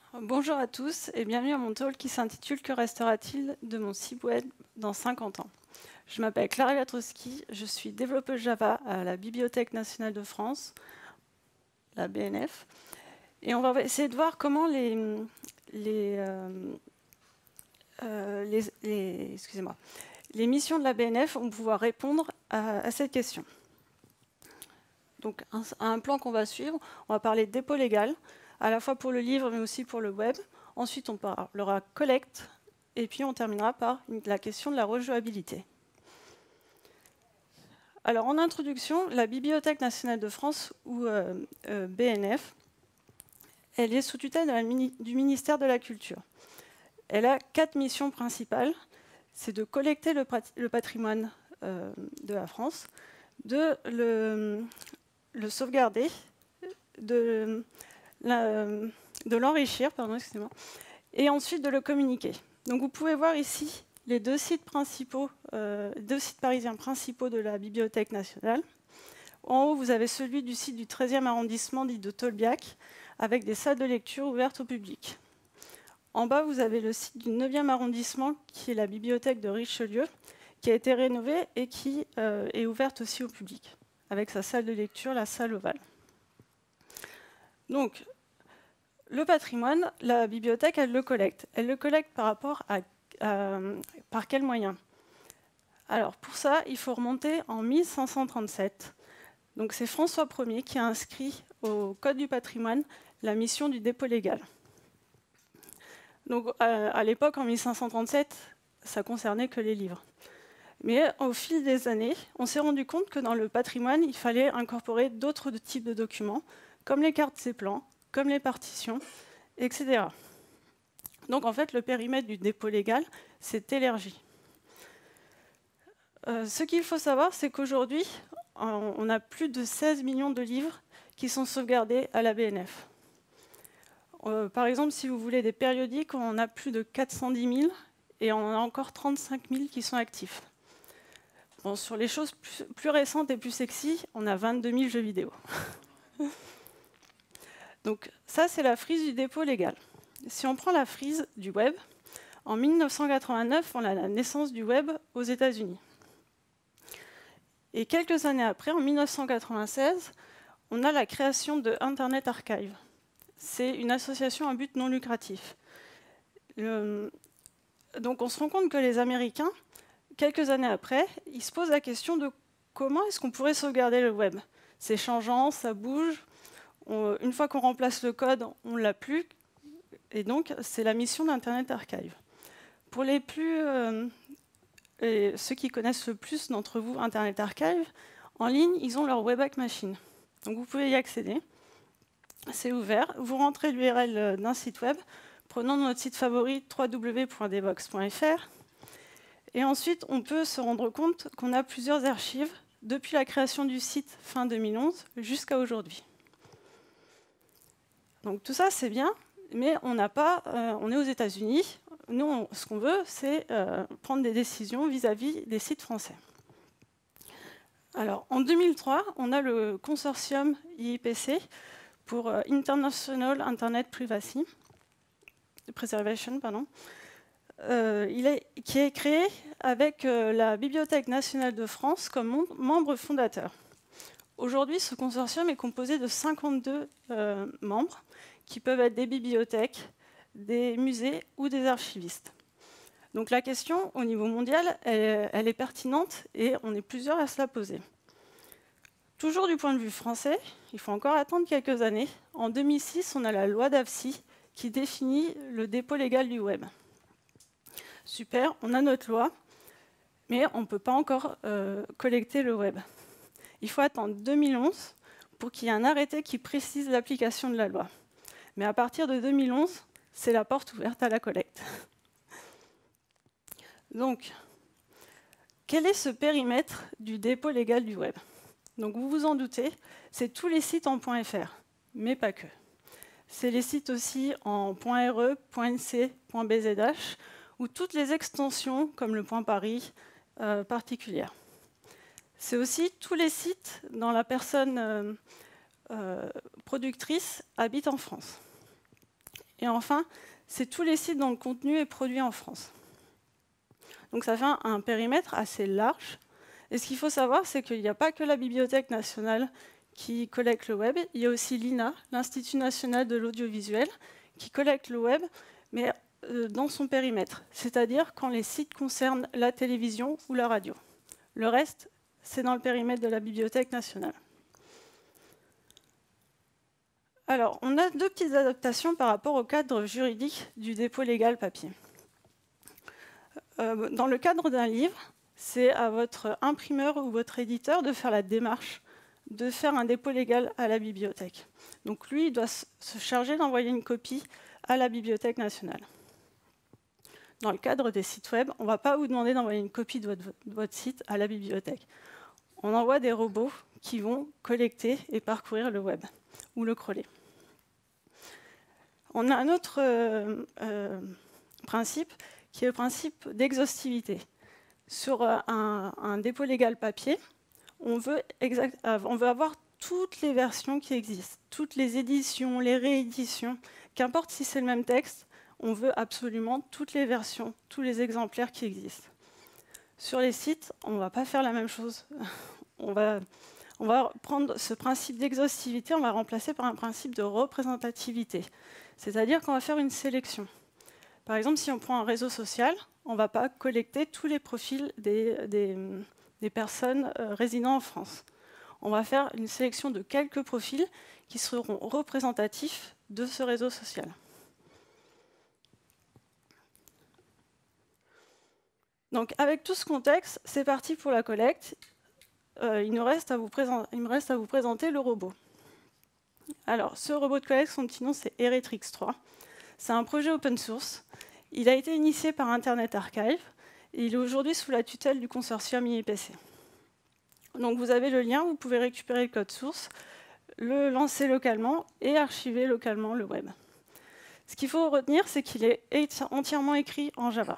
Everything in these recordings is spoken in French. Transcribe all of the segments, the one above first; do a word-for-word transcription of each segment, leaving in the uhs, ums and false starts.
Bonjour à tous et bienvenue à mon talk qui s'intitule « Que restera-t-il de mon site web dans cinquante ans ?» Je m'appelle Clara Wiatrowski, je suis développeuse Java à la Bibliothèque nationale de France, la B N F, et on va essayer de voir comment les, les, euh, euh, les, les, excusez-moi, les missions de la B N F vont pouvoir répondre à, à cette question. Donc, un, un plan qu'on va suivre, on va parler de dépôt légal, à la fois pour le livre mais aussi pour le web. Ensuite, on parlera collecte, et puis on terminera par la question de la rejouabilité. Alors, en introduction, la Bibliothèque nationale de France, ou euh, euh, B N F, elle est sous tutelle de la mini, du ministère de la Culture. Elle a quatre missions principales. C'est de collecter le, le patrimoine euh, de la France, de le, le sauvegarder, de, la, de l'enrichir, pardon, excusez-moi, et ensuite de le communiquer. Donc vous pouvez voir ici les deux sites principaux, euh, deux sites parisiens principaux de la Bibliothèque nationale. En haut, vous avez celui du site du treizième arrondissement dit de Tolbiac, avec des salles de lecture ouvertes au public. En bas, vous avez le site du neuvième arrondissement, qui est la bibliothèque de Richelieu, qui a été rénovée et qui euh, est ouverte aussi au public, avec sa salle de lecture, la salle ovale. Donc, le patrimoine, la bibliothèque, elle le collecte. Elle le collecte par rapport à, à par quels moyens? Alors, pour ça, il faut remonter en mille cinq cent trente-sept. Donc, c'est François Ier qui a inscrit au Code du patrimoine la mission du dépôt légal. Donc, à, à l'époque, en mille cinq cent trente-sept, ça concernait que les livres. Mais au fil des années, on s'est rendu compte que dans le patrimoine, il fallait incorporer d'autres types de documents, comme les cartes et plans, comme les partitions, et cetera. Donc, en fait, le périmètre du dépôt légal s'est élargi. Euh, ce qu'il faut savoir, c'est qu'aujourd'hui, on a plus de seize millions de livres qui sont sauvegardés à la B N F. Euh, par exemple, si vous voulez des périodiques, on en a plus de quatre cent dix mille et on en a encore trente-cinq mille qui sont actifs. Bon, sur les choses plus, plus récentes et plus sexy, on a vingt-deux mille jeux vidéo. Donc ça, c'est la frise du dépôt légal. Si on prend la frise du web, en mille neuf cent quatre-vingt-neuf, on a la naissance du web aux États-Unis. Et quelques années après, en mille neuf cent quatre-vingt-seize, on a la création de Internet Archive. C'est une association à but non lucratif. Le... Donc on se rend compte que les Américains, quelques années après, ils se posent la question de comment est-ce qu'on pourrait sauvegarder le web. C'est changeant, ça bouge. On, une fois qu'on remplace le code, on ne l'a plus. Et donc, c'est la mission d'Internet Archive. Pour les plus, euh, et ceux qui connaissent le plus d'entre vous Internet Archive, en ligne, ils ont leur Webpack Machine. Donc, vous pouvez y accéder. C'est ouvert. Vous rentrez l'U R L d'un site web. Prenons notre site favori, w w w point devox point f r. Et ensuite, on peut se rendre compte qu'on a plusieurs archives depuis la création du site fin deux mille onze jusqu'à aujourd'hui. Donc tout ça, c'est bien, mais on n'a pas, euh, on est aux États-Unis. Nous, on, ce qu'on veut, c'est euh, prendre des décisions vis-à-vis des sites français. Alors, en deux mille trois, on a le consortium I I P C pour euh, International Internet Privacy Preservation, pardon, euh, il est, qui est créé avec euh, la Bibliothèque nationale de France comme membre fondateur. Aujourd'hui, ce consortium est composé de cinquante-deux euh, membres qui peuvent être des bibliothèques, des musées ou des archivistes. Donc la question, au niveau mondial, elle, elle est pertinente et on est plusieurs à se la poser. Toujours du point de vue français, il faut encore attendre quelques années. En deux mille six, on a la loi d'Avcy qui définit le dépôt légal du web. Super, on a notre loi, mais on ne peut pas encore euh, collecter le web. Il faut attendre deux mille onze pour qu'il y ait un arrêté qui précise l'application de la loi. Mais à partir de deux mille onze, c'est la porte ouverte à la collecte. Donc, quel est ce périmètre du dépôt légal du web? Donc, vous vous en doutez, c'est tous les sites en .fr, mais pas que. C'est les sites aussi en .re, .nc, .bzh, ou toutes les extensions, comme le .paris, euh, particulières. C'est aussi tous les sites dont la personne euh, euh, productrice habite en France. Et enfin, c'est tous les sites dont le contenu est produit en France. Donc ça fait un, un périmètre assez large. Et ce qu'il faut savoir, c'est qu'il n'y a pas que la Bibliothèque nationale qui collecte le web, il y a aussi l'I N A, l'Institut national de l'audiovisuel, qui collecte le web, mais euh, dans son périmètre, c'est-à-dire quand les sites concernent la télévision ou la radio. Le reste, c'est dans le périmètre de la Bibliothèque nationale. Alors, on a deux petites adaptations par rapport au cadre juridique du dépôt légal papier. Euh, dans le cadre d'un livre, c'est à votre imprimeur ou votre éditeur de faire la démarche de faire un dépôt légal à la bibliothèque. Donc lui, il doit se charger d'envoyer une copie à la Bibliothèque nationale. Dans le cadre des sites web, on ne va pas vous demander d'envoyer une copie de votre, de votre site à la bibliothèque. On envoie des robots qui vont collecter et parcourir le web ou le crawler. On a un autre euh, euh, principe qui est le principe d'exhaustivité. Sur euh, un, un dépôt légal papier, on veut, exact, euh, on veut avoir toutes les versions qui existent, toutes les éditions, les rééditions, qu'importe si c'est le même texte, on veut absolument toutes les versions, tous les exemplaires qui existent. Sur les sites, on ne va pas faire la même chose. On va, on va prendre ce principe d'exhaustivité, on va remplacer par un principe de représentativité. C'est-à-dire qu'on va faire une sélection. Par exemple, si on prend un réseau social, on ne va pas collecter tous les profils des, des, des personnes euh, résidant en France. On va faire une sélection de quelques profils qui seront représentatifs de ce réseau social. Donc, avec tout ce contexte, c'est parti pour la collecte. Euh, il, nous reste à vous présenter, il me reste à vous présenter le robot. Alors, ce robot de collecte, son petit nom, c'est Eretrix trois. C'est un projet open source. Il a été initié par Internet Archive et il est aujourd'hui sous la tutelle du consortium I I P C. Donc, vous avez le lien, vous pouvez récupérer le code source, le lancer localement et archiver localement le web. Ce qu'il faut retenir, c'est qu'il est entièrement écrit en Java.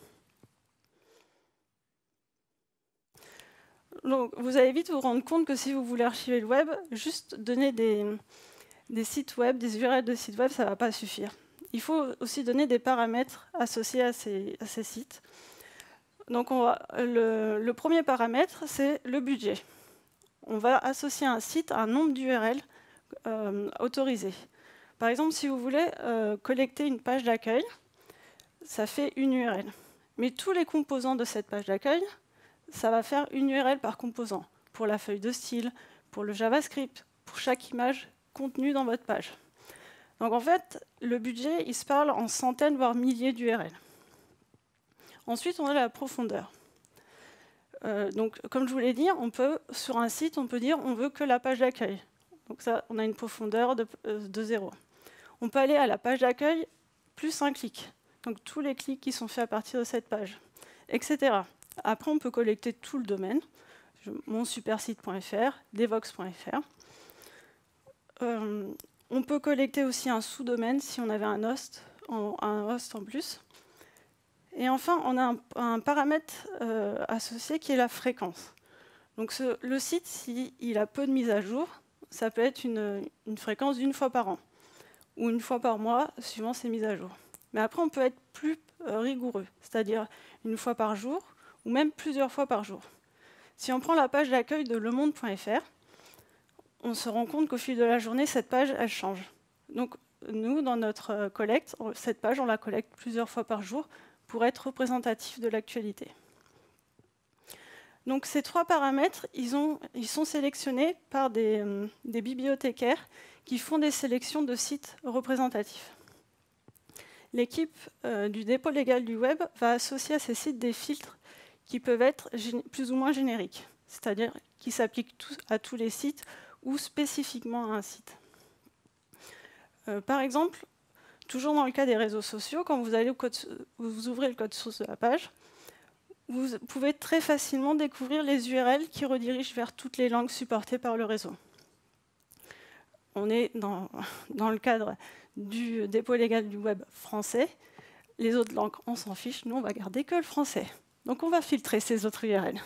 Donc, vous allez vite vous rendre compte que si vous voulez archiver le web, juste donner des, des sites web, des U R L de sites web, ça ne va pas suffire. Il faut aussi donner des paramètres associés à ces, à ces sites. Donc, on va, le, le premier paramètre, c'est le budget. On va associer un site à un nombre d'U R L euh, autorisé. Par exemple, si vous voulez euh, collecter une page d'accueil, ça fait une U R L. Mais tous les composants de cette page d'accueil, ça va faire une U R L par composant, pour la feuille de style, pour le JavaScript, pour chaque image contenue dans votre page. Donc en fait, le budget, il se parle en centaines, voire milliers d'U R L. Ensuite, on a la profondeur. Euh, donc, comme je vous l'ai dit, on peut, sur un site, on peut dire on veut que la page d'accueil. Donc ça, on a une profondeur de, euh, de zéro. On peut aller à la page d'accueil plus un clic. Donc tous les clics qui sont faits à partir de cette page, et cetera. Après, on peut collecter tout le domaine, mon supersite point F R, devox point F R. Euh, on peut collecter aussi un sous-domaine si on avait un host, en, un host en plus. Et enfin, on a un, un paramètre euh, associé qui est la fréquence. Donc ce, le site, s'il a peu de mises à jour, ça peut être une, une fréquence d'une fois par an ou une fois par mois, suivant ses mises à jour. Mais après, on peut être plus euh, rigoureux, c'est-à-dire une fois par jour, ou même plusieurs fois par jour. Si on prend la page d'accueil de le monde point F R, on se rend compte qu'au fil de la journée, cette page, elle change. Donc, nous, dans notre collecte, cette page, on la collecte plusieurs fois par jour pour être représentatif de l'actualité. Donc, ces trois paramètres, ils, ont, ils sont sélectionnés par des, euh, des bibliothécaires qui font des sélections de sites représentatifs. L'équipe euh, du dépôt légal du web va associer à ces sites des filtres qui peuvent être plus ou moins génériques, c'est-à-dire qui s'appliquent à tous les sites ou spécifiquement à un site. Euh, par exemple, toujours dans le cas des réseaux sociaux, quand vous, allez au code, vous ouvrez le code source de la page, vous pouvez très facilement découvrir les U R L qui redirigent vers toutes les langues supportées par le réseau. On est dans, dans le cadre du dépôt légal du web français. Les autres langues, on s'en fiche, nous on va garder que le français. Donc on va filtrer ces autres U R L.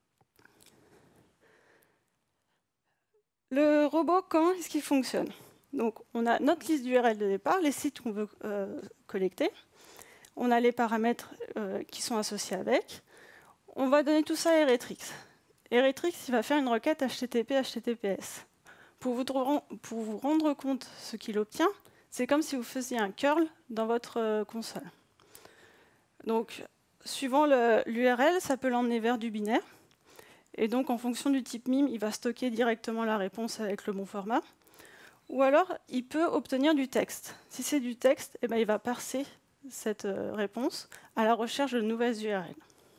Le robot, comment est-ce qu'il fonctionne? Donc, on a notre liste d'U R L de départ, les sites qu'on veut euh, collecter. On a les paramètres euh, qui sont associés avec. On va donner tout ça à Eretrix. Eretrix, il va faire une requête H T T P H T T P S. Pour vous, pour vous rendre compte ce qu'il obtient, c'est comme si vous faisiez un curl dans votre euh, console. Donc, suivant l'U R L, ça peut l'emmener vers du binaire. Et donc, en fonction du type mime, il va stocker directement la réponse avec le bon format. Ou alors, il peut obtenir du texte. Si c'est du texte, eh ben, il va parser cette euh, réponse à la recherche de nouvelles U R L.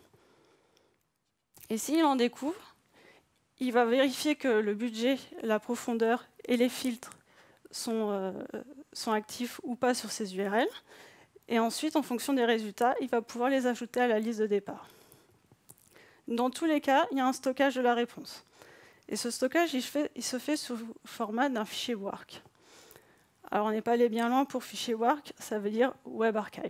Et s'il en découvre, il va vérifier que le budget, la profondeur et les filtres sont, euh, sont actifs ou pas sur ces U R L. Et ensuite, en fonction des résultats, il va pouvoir les ajouter à la liste de départ. Dans tous les cas, il y a un stockage de la réponse. Et ce stockage, il, fait, il se fait sous le format d'un fichier work. Alors, on n'est pas allé bien loin pour fichier work, ça veut dire web archive.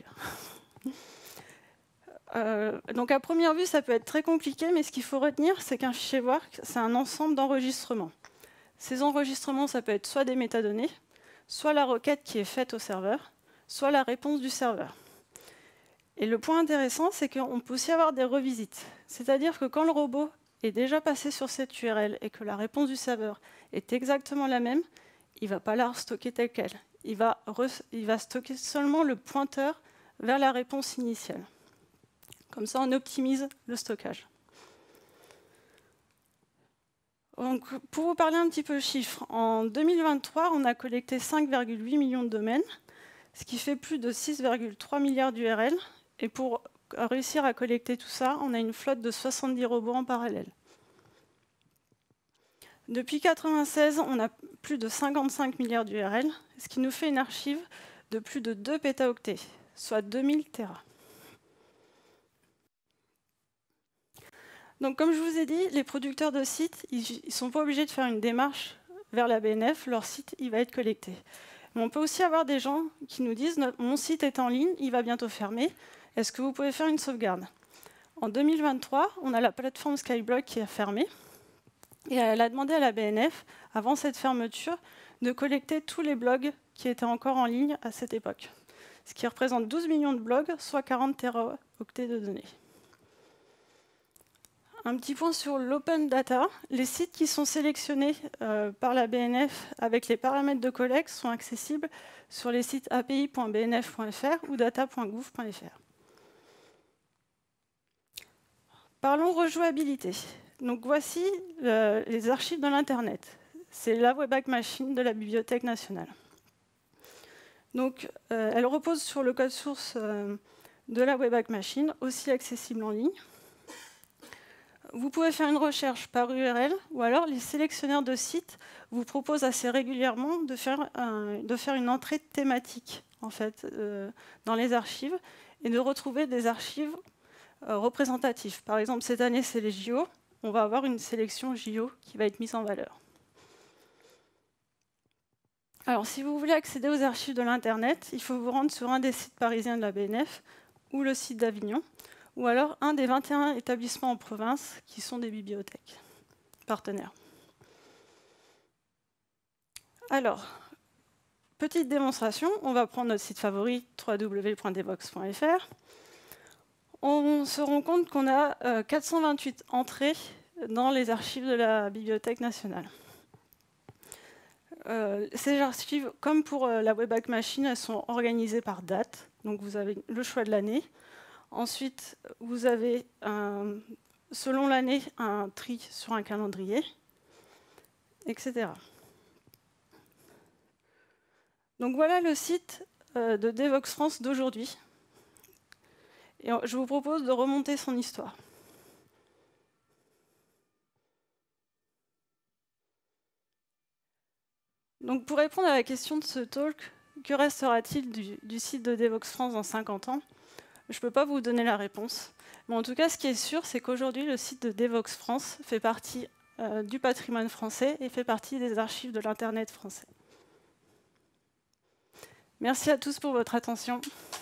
euh, donc, à première vue, ça peut être très compliqué, mais ce qu'il faut retenir, c'est qu'un fichier work, c'est un ensemble d'enregistrements. Ces enregistrements, ça peut être soit des métadonnées, soit la requête qui est faite au serveur, soit la réponse du serveur. Et le point intéressant, c'est qu'on peut aussi avoir des revisites. C'est-à-dire que quand le robot est déjà passé sur cette U R L et que la réponse du serveur est exactement la même, il ne va pas la stocker telle quelle. Il va, il va stocker seulement le pointeur vers la réponse initiale. Comme ça, on optimise le stockage. Donc, pour vous parler un petit peu de chiffres, en deux mille vingt-trois, on a collecté cinq virgule huit millions de domaines, ce qui fait plus de six virgule trois milliards d'U R L. Et pour réussir à collecter tout ça, on a une flotte de soixante-dix robots en parallèle. Depuis mille neuf cent quatre-vingt-seize, on a plus de cinquante-cinq milliards d'U R L, ce qui nous fait une archive de plus de deux pétaoctets, soit deux mille téras. Donc, comme je vous ai dit, les producteurs de sites, ils ne sont pas obligés de faire une démarche vers la B N F, leur site il va être collecté. Mais on peut aussi avoir des gens qui nous disent « Mon site est en ligne, il va bientôt fermer, est-ce que vous pouvez faire une sauvegarde ?» En deux mille vingt-trois, on a la plateforme Skyblock qui a fermé, et elle a demandé à la B N F, avant cette fermeture, de collecter tous les blogs qui étaient encore en ligne à cette époque, ce qui représente douze millions de blogs, soit quarante téraoctets de données. Un petit point sur l'open data. Les sites qui sont sélectionnés euh, par la B N F avec les paramètres de collecte sont accessibles sur les sites A P I point B N F point F R ou data point gouv point F R. Parlons rejouabilité. Donc voici euh, les archives de l'Internet. C'est la Wayback Machine de la Bibliothèque nationale. Donc, euh, elle repose sur le code source euh, de la Wayback Machine, aussi accessible en ligne. Vous pouvez faire une recherche par U R L, ou alors les sélectionneurs de sites vous proposent assez régulièrement de faire, un, de faire une entrée thématique en fait, euh, dans les archives et de retrouver des archives euh, représentatives. Par exemple, cette année, c'est les J O. On va avoir une sélection J O qui va être mise en valeur. Alors, si vous voulez accéder aux archives de l'Internet, il faut vous rendre sur un des sites parisiens de la B N F ou le site d'Avignon, ou alors un des vingt et un établissements en province qui sont des bibliothèques partenaires. Alors, petite démonstration, on va prendre notre site favori, w w w point devoxx point F R. On se rend compte qu'on a euh, quatre cent vingt-huit entrées dans les archives de la Bibliothèque nationale. Euh, ces archives, comme pour euh, la Wayback Machine, elles sont organisées par date, donc vous avez le choix de l'année. Ensuite, vous avez, un, selon l'année, un tri sur un calendrier, et cetera. Donc voilà le site euh, de Devoxx France d'aujourd'hui. Et je vous propose de remonter son histoire. Donc pour répondre à la question de ce talk, que restera-t-il du, du site de Devoxx France dans cinquante ans? Je ne peux pas vous donner la réponse. Mais en tout cas, ce qui est sûr, c'est qu'aujourd'hui, le site de Devoxx France fait partie euh, du patrimoine français et fait partie des archives de l'Internet français. Merci à tous pour votre attention.